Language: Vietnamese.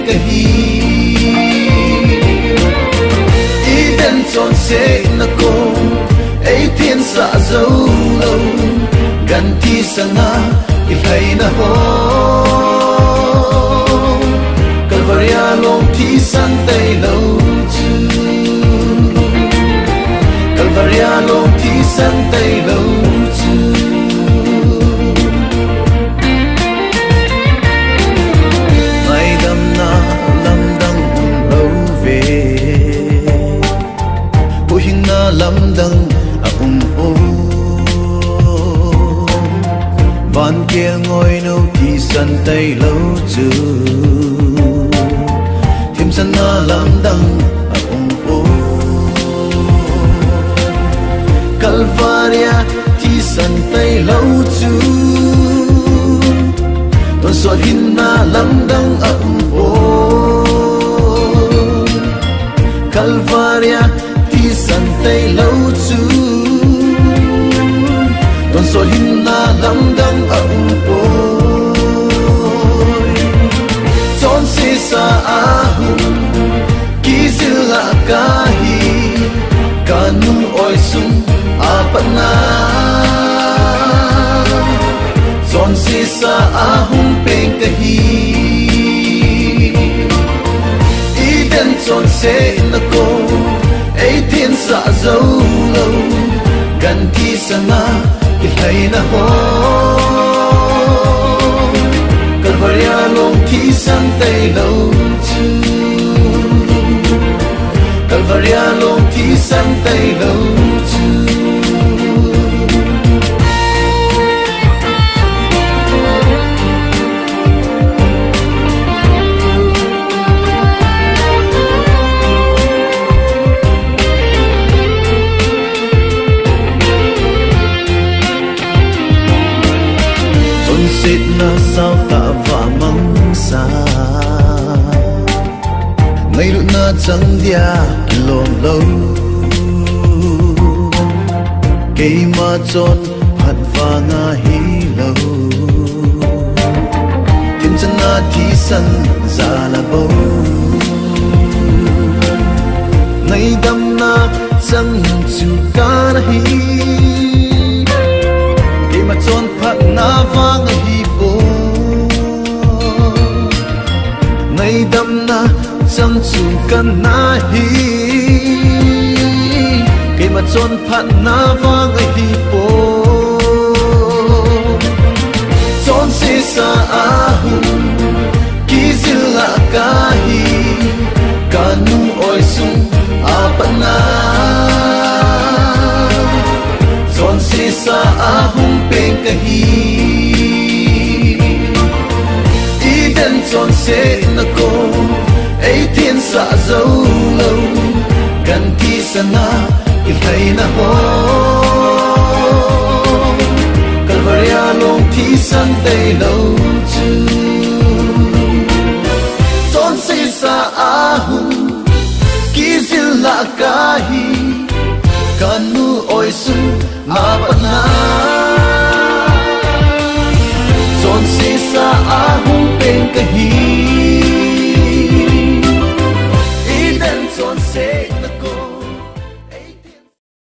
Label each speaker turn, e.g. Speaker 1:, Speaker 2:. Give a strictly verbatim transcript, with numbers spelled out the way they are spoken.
Speaker 1: cái hi ý đến chọn sẽ là cô ấy thiên dạ dấu lâu gần thi sang na cái hay na ho Calvaria long thi san tay lâu chứ Calvaria long thi san tay lâu chứ ngày đâm na lâm đăng lâu về bùi hình na lâm đăng à um ô van kia ngồi nấu thì san tay lâu chứ thêm san na lâm đăng à um ô Calvaria thì san tay lâu chứ tuần xuân hin na lâm đăng à um ô Calvaria thì san tay lâu chứ tuần xuân hin na lâm đăng à um ô chọn si sa a hum kí zila kahi kanu oi sum apana chọn si sa a hum peng kahi ý đến chọn sẽ là cô ấy thiên dạ dấu lâu gần khi sang na cái hay na ho Calvaria long thi san tay lâu chứ Calvaria long thi san tay lâu chứ Xịt na sao ta và măng xa ngày lúc na chẳng dia lom lâu cây ma chọn hạt và nga hi lâu thiên chân na thi sân già là bầu ngày đâm na chẳng chịu ca na hi cây ma chọn hạt na vang hi ngày đâm na chẳng chịu cần na hi cây mà chôn phát na vang ai hi po chôn si sa a hum kí zila kahi kanu oi sum apana chôn si sa a hum peng kahi đến chọn sẽ là cô ấy thiên dạ dấu lâu gần khi sang na cái hay na ho Calvaria long thi san tay lâu chứ chọn sẽ sa a hum kí zila kahi kanu oi sum apana